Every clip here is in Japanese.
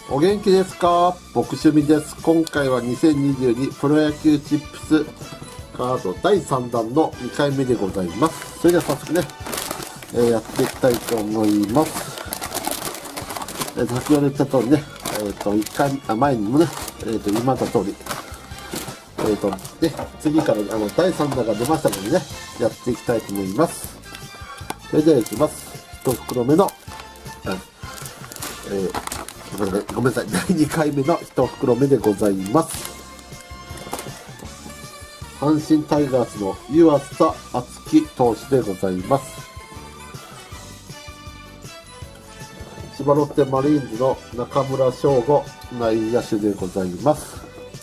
お元気ですか？僕趣味です。今回は2022プロ野球チップスカード第3弾の2回目でございます。それでは早速ね、やっていきたいと思います。先ほど言った通りね、1回前にもね、今言った通り、で、次から第3弾が出ましたのでね、やっていきたいと思います。それではいきます。1袋目の、ごめんなさい。第2回目の1袋目でございます。阪神タイガースの湯浅敦樹投手でございます。千葉ロッテマリーンズの中村奨吾内野手でございます。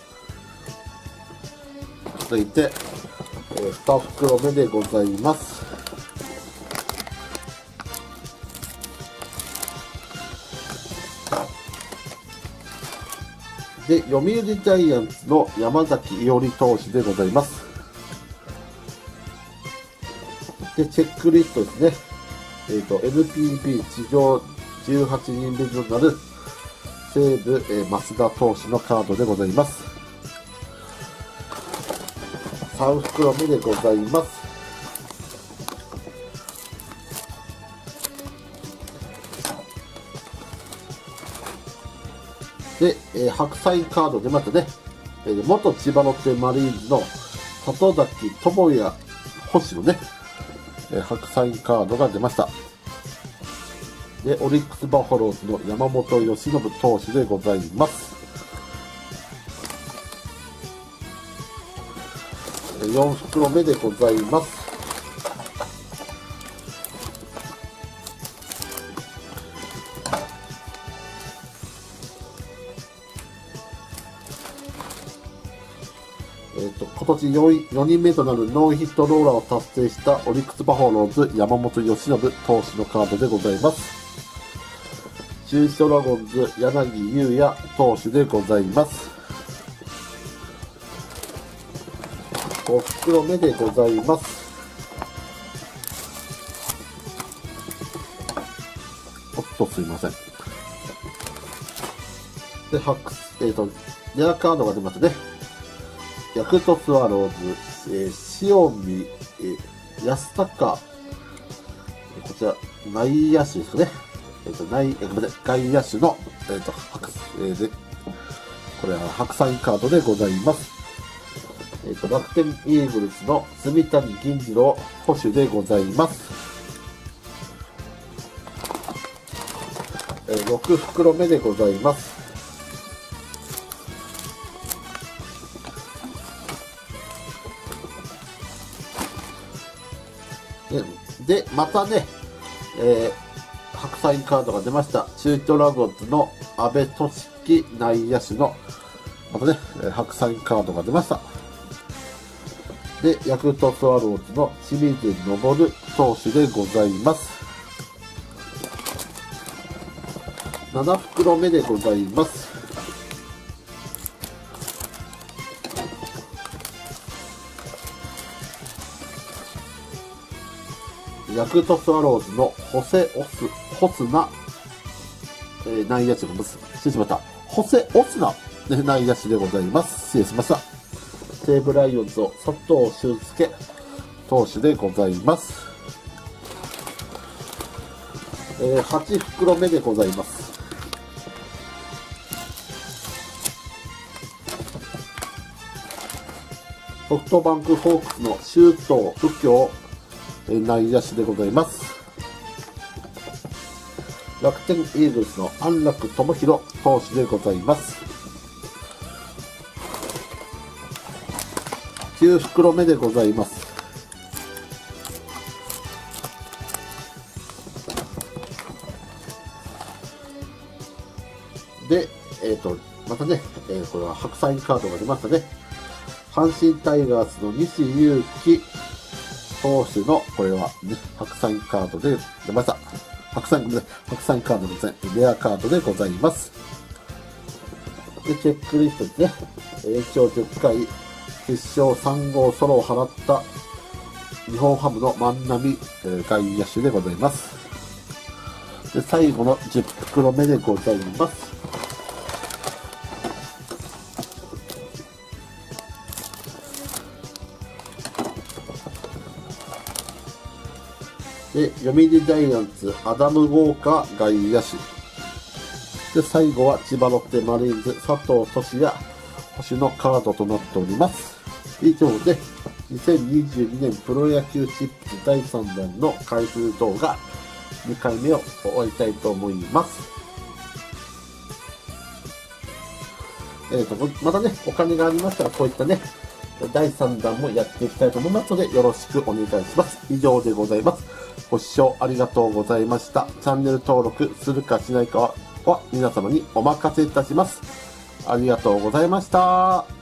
続いて、2袋目でございます。で、読売ジャイアンツの山崎伊織投手でございます。で、チェックリストですね。NPB 地上18人目となる西武、増田投手のカードでございます。3袋目でございます。で、白サインカード出ましたね。元千葉ロッテマリーンズの里崎智也星のね、白サインカードが出ました。で、オリックスバファローズの山本由伸投手でございます。4袋目でございます。今年4人目となるノーヒットノーラーを達成したオリックスバファローズ山本由伸投手のカードでございます。中日ドラゴンズ柳優也投手でございます。5袋目でございます。おっとすいません。で、レアカードが出ましたね。ヤクルトスワローズ、塩見、安高、こちら、内野手ですかね。ごめんなさい、外野手の、これは白サインカードでございます。楽天イーグルスの住谷銀次郎捕手でございます。6袋目でございます。で、またね、白サインカードが出ました。中日ドラゴンズの阿部俊樹内野手の、またね、白サインカードが出ました。で、ヤクルトスワローズの清水昇投手でございます。7袋目でございます。ヤクルトスワローズのホスナ、内野手が失礼しました。ホセオスナ、内野手でございます。失礼しました。西武ライオンズの佐藤俊介投手でございます。8袋目でございます。ソフトバンクホークスの周東右京内野手でございます。楽天イーグルスの安楽智弘投手でございます。9袋目でございます。で、またね、これは白サインカードが出ましたね。阪神タイガースの西勇輝投手の、これはね、白サインカードで出ました。白サインカードですね。レアカードでございます。で、チェックリストですね。延長10回、決勝3号ソロを放った日本ハムの万波、外野手でございます。で、最後の10袋目でございます。 で、読売ジャイアンツ、アダム・ウォーカー外野手。で、最後は千葉ロッテマリーンズ、佐藤俊也、星のカードとなっております。以上で、2022年プロ野球チップス第3弾の開封動画2回目を終わりたいと思います。またね、お金がありましたら、こういったね、第3弾もやっていきたいと思いますので、よろしくお願いします。以上でございます。ご視聴ありがとうございました。チャンネル登録するかしないかは皆様にお任せいたします。ありがとうございました。